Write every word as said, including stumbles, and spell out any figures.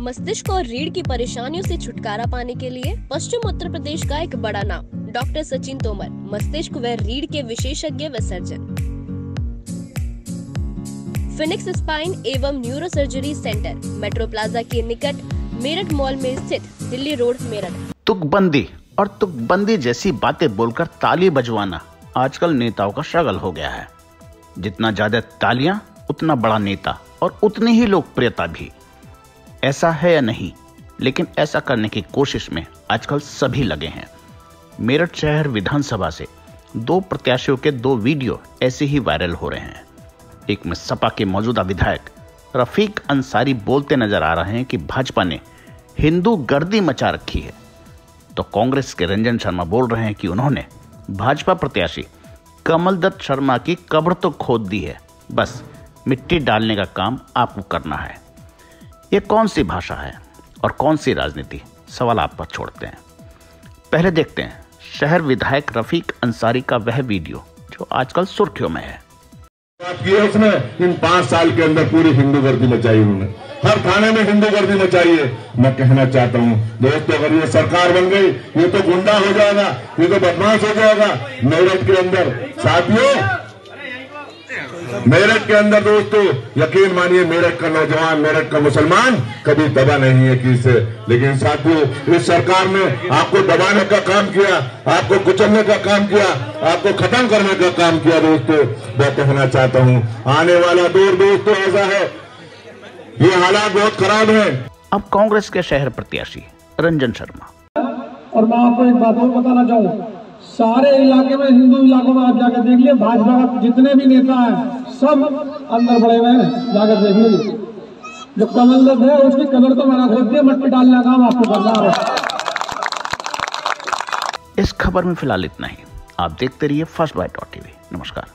मस्तिष्क और रीढ़ की परेशानियों से छुटकारा पाने के लिए पश्चिम उत्तर प्रदेश का एक बड़ा नाम डॉक्टर सचिन तोमर, मस्तिष्क व रीढ़ के विशेषज्ञ व सर्जन। फिनिक्स स्पाइन एवं neuro surgery center, metro plaza के निकट, मेरठ मॉल में स्थित, दिल्ली रोड, मेरठ। तुकबंदी और तुकबंदी जैसी बातें बोलकर ताली बजवाना आजकल नेताओं का शगल हो गया है। जितना ज्यादा तालियां उतना बड़ा नेता और उतनी ही लोकप्रियता भी। ऐसा है या नहीं, लेकिन ऐसा करने की कोशिश में आजकल सभी लगे हैं। मेरठ शहर विधानसभा से दो प्रत्याशियों के दो वीडियो ऐसे ही वायरल हो रहे हैं। एक में सपा के मौजूदा विधायक रफीक अंसारी बोलते नजर आ रहे हैं कि भाजपा ने हिंदू गर्दी मचा रखी है, तो कांग्रेस के रंजन शर्मा बोल रहे हैं कि उन्होंने भाजपा प्रत्याशी कमल दत्त शर्मा की कब्र तो खोद दी है, बस मिट्टी डालने का काम आपको करना है। ये कौन सी भाषा है और कौन सी राजनीति, सवाल आप पर छोड़ते हैं। पहले देखते हैं शहर विधायक रफीक अंसारी का वह वीडियो जो आजकल सुर्खियों में है। बात की है उसने, इन पांच साल के अंदर पूरी हिंदू गर्दी मचाई उन्होंने, हर थाने में हिंदू गर्दी मचाई है। मैं कहना चाहता हूँ दोस्तों, अगर ये सरकार बन गई ये तो गुंडा हो जाएगा, ये तो बदमाश हो जाएगा। मेरठ के अंदर साथियों, मेरठ के अंदर दोस्तों यकीन मानिए, मेरठ का नौजवान, मेरठ का मुसलमान कभी दबा नहीं है किसी से। लेकिन साथियों, इस सरकार ने आपको दबाने का काम किया, आपको कुचलने का काम किया, आपको खत्म करने का काम किया। दोस्तों मैं कहना चाहता हूं, आने वाला दौर दोस्तों ऐसा है, ये हालात बहुत खराब है। अब कांग्रेस के शहर प्रत्याशी रंजन शर्मा। और मैं आपको एक बात और बताना चाहूँ, सारे इलाके में, हिंदू इलाकों में आप जाकर देख लिए, भाजपा के जितने भी नेता हैं सब अंदर पड़े हुए हैं, जाकर देख लीजिए। जो कमल दत्त है उसकी कब्र तो मैंने खोद दी, मट्टी डालने का काम आपको करना है। इस खबर में फिलहाल इतना ही। आप देखते रहिए फर्स्ट बाइट डॉट टीवी। नमस्कार।